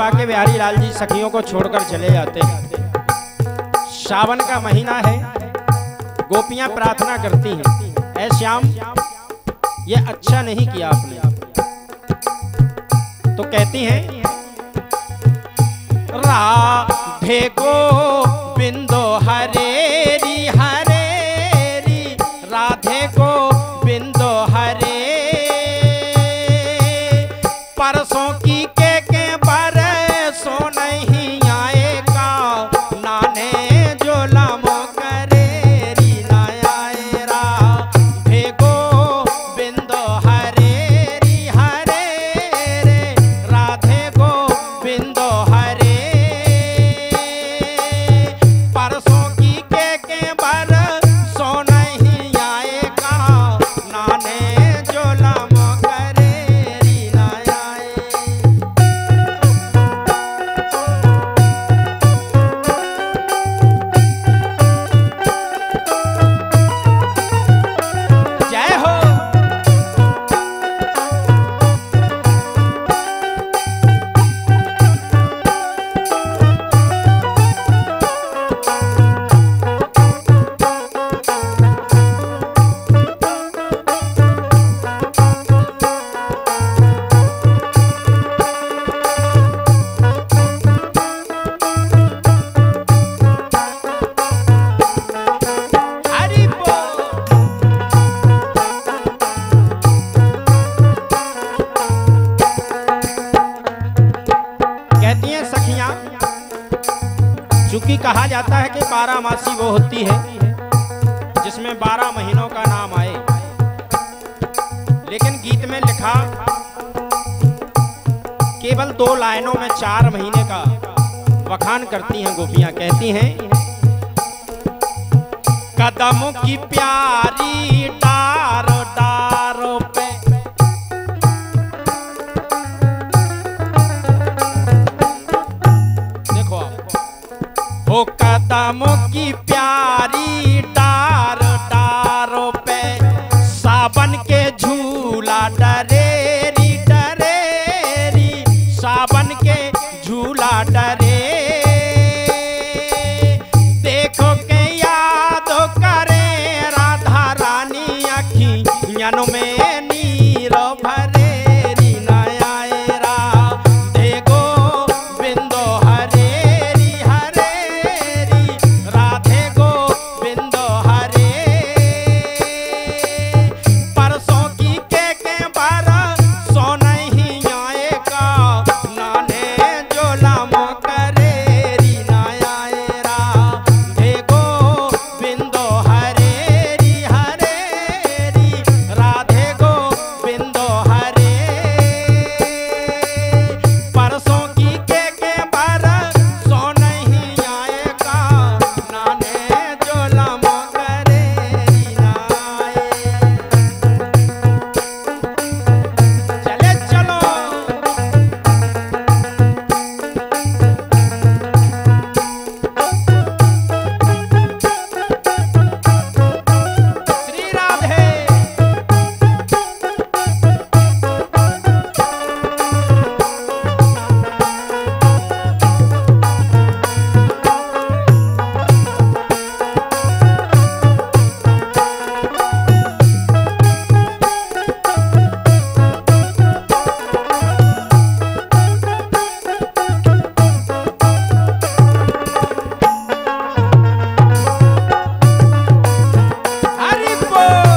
बांके बिहारी लाल जी सखियों को छोड़कर चले जाते हैं। सावन का महीना है, गोपियां प्रार्थना करती हैं, ऐ श्याम ये अच्छा नहीं किया आपने। तो कहती हैं राधे गोविंदो हरेरी हरेरी, राधे गोविंदो हरे, परसों की के बरसों नहीं आएगा, नाने जो लमो करे री ना आए। राधे गोविंदो हरेरी हरे रे, राधे गोविंदो हरे, परसों की के बरसों नहीं आएगा, नाने जो लमो करे री ना आए। जय हो। हरि बोल। कहती हैं सखियां, चूंकि कहा जाता है कि 12 मासी वो होती है जिसमें 12 महीनों का नाम आए, लेकिन गीत में लिखा केवल 2 लाइनों में 4 महीने का बखान करती हैं गोपियां। कहती हैं कदमों की प्यारी डारो डारो पे, देखो आप, ओ कदमों की प्यारी डार डारो पे, सावन के झूला डरेरी डरेरी, सावन के झूला डरे, देखो के याद करे राधा रानी अखियन में नीर भरे री ना आए। राधे गोविंदो हरेरी हरेरी, राधे गोविंदो हरे, परसों की के बरसों नहीं आएगा, नाने जो लमो करे री ना आए। राधे गोविंदो हरेरी हरेरी, राधे गोविंदो हरे, परसों की के बरसों नहीं आएगा, नाने जो लमो करे री ना आए। चले चलो। श्री राधे। हरि बोल।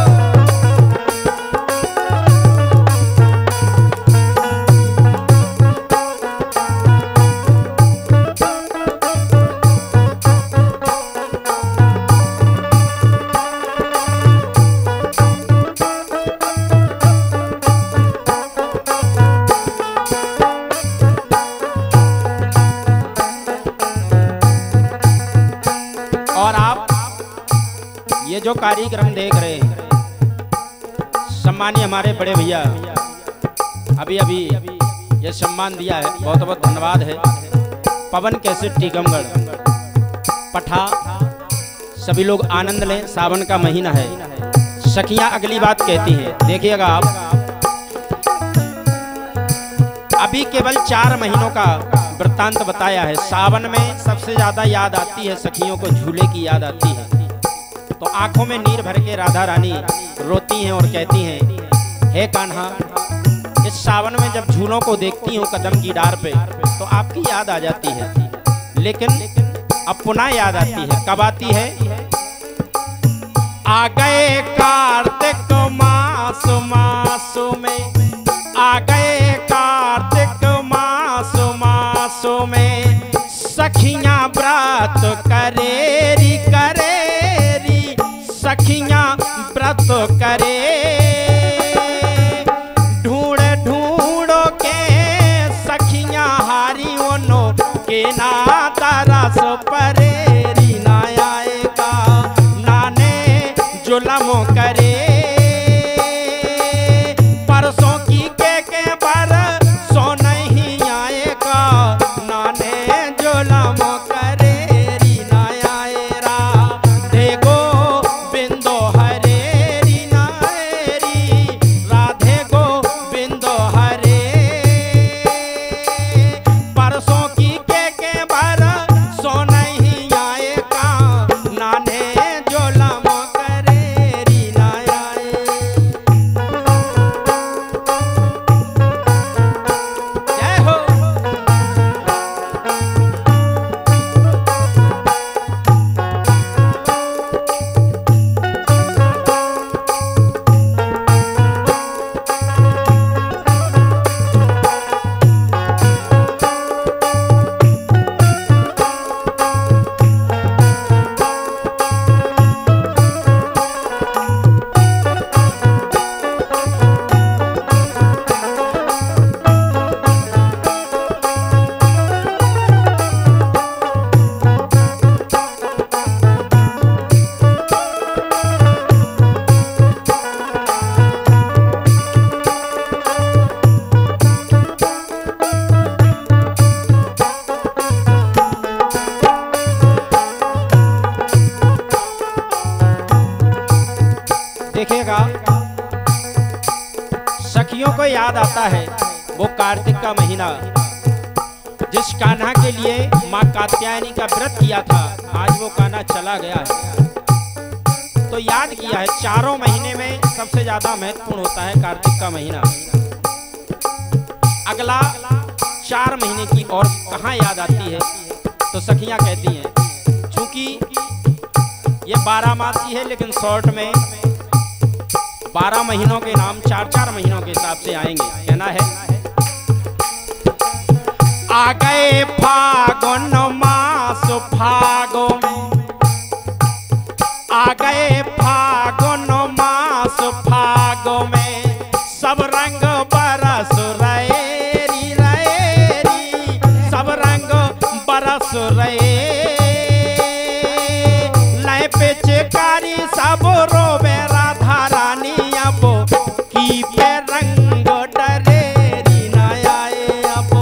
और आप ये जो कार्यक्रम देख रहे हैं, सम्मानीय हमारे बड़े भैया अभी अभी ये सम्मान दिया है, बहुत बहुत धन्यवाद है। पवन कैसेट टीकमगढ़ पठा, सभी लोग आनंद लें, सावन का महीना है। सखियां अगली बात कहती हैं, देखिएगा आप, अभी केवल 4 महीनों का वृत्तांत बताया है। सावन में सबसे ज्यादा याद आती है सखियों को, झूले की याद आती है। तो आंखों में नीर भर के राधा रानी रोती हैं और कहती हैं, हे कान्हा, इस सावन में जब झूलों को देखती हूँ कदम की डार पे तो आपकी याद आ जाती है। लेकिन अब पुनः याद आती है। कब आती है? आ गए कार्तिक मास में, आ गए कार्तिक मास में, सखियां व्रत करेरी करेरी, सखियां व्रत करे, ढूंढ ढूंढ के सखियां हारी ओनो के ना तरस परेरी ना आएगा, नाने जुलम करे, परसों की के बर सो नहीं आएगा, नाने जुलम करे री ना आए रा, देखो बिंदो हरे री ना री, राधे को बिंदो हरे, परसों की के बर सो नहीं आएगा, नाने जुलम करे री ना आए। जय हो। देखिएगा, सखियों को याद आता है वो कार्तिक का महीना, जिस कान्हा के लिए माँ कात्यायनी का व्रत किया था। आज वो कान्हा चला गया है तो याद किया है। 4 महीने में सबसे ज्यादा महत्वपूर्ण होता है कार्तिक का महीना। अगला 4 महीने की और कहाँ याद आती है? तो सखियां कहती हैं, चूंकि ये 12 मासी है लेकिन शॉर्ट में 12 महीनों के नाम 4-4 महीनों के हिसाब से आएंगे। कहना है, आ गए फागुन मास फागुन, आ गए फागुन मास फागुन में, सब रंग बरस रहे री, सब रंग बरस रहे, लय पे चिकारी सब रोवे राधा रानी, अब की पे रंग डरे री ना आए, अब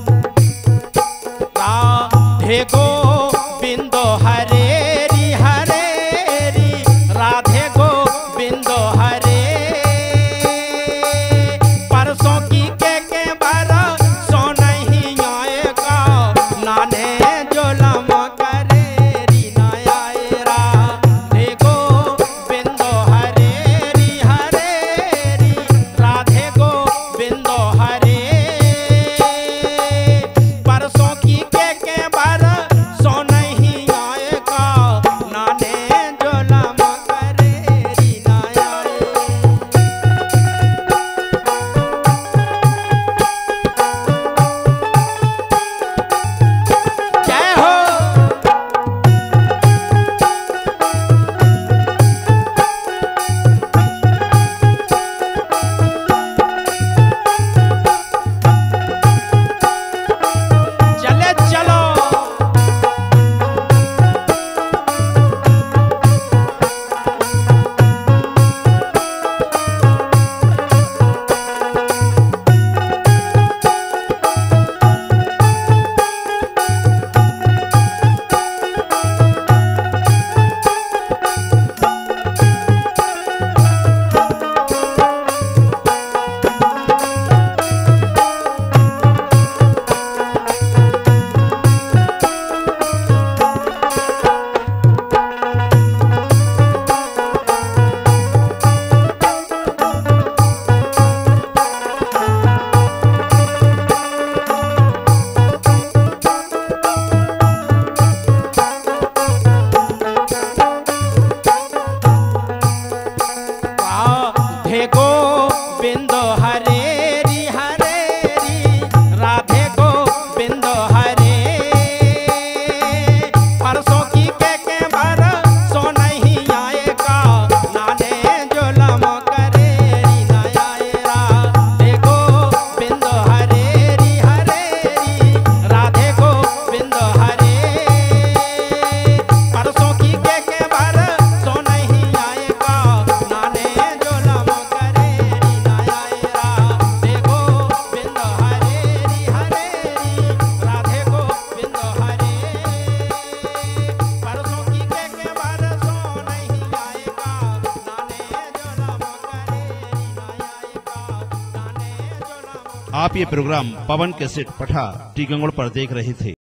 राधे को बिंदो हरे री, राधे को बिंदो हरे, परसों की के बर सो नहीं आएगा, नाने जुलम करे री ना आए, राधे को बिंदो आप ये प्रोग्राम पवन कैसेट पठा टीकमगढ़ पर देख रहे थे।